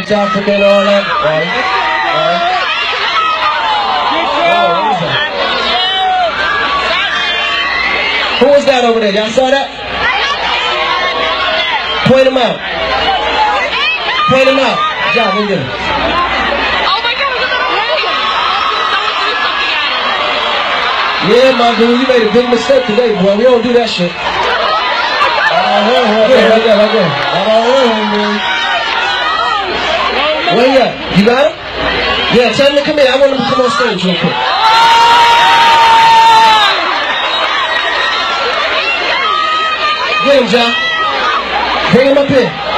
West Africa and all that. Right. Who was that over there? Y'all saw that? Point him out. Point him out. John, we get him. Yeah, my dude, you made a big mistake today, boy. We don't do that shit. Right there. Where you at? You got him? Yeah, tell him to come in. I want him to come on stage real quick. Get him, John. Bring him up here.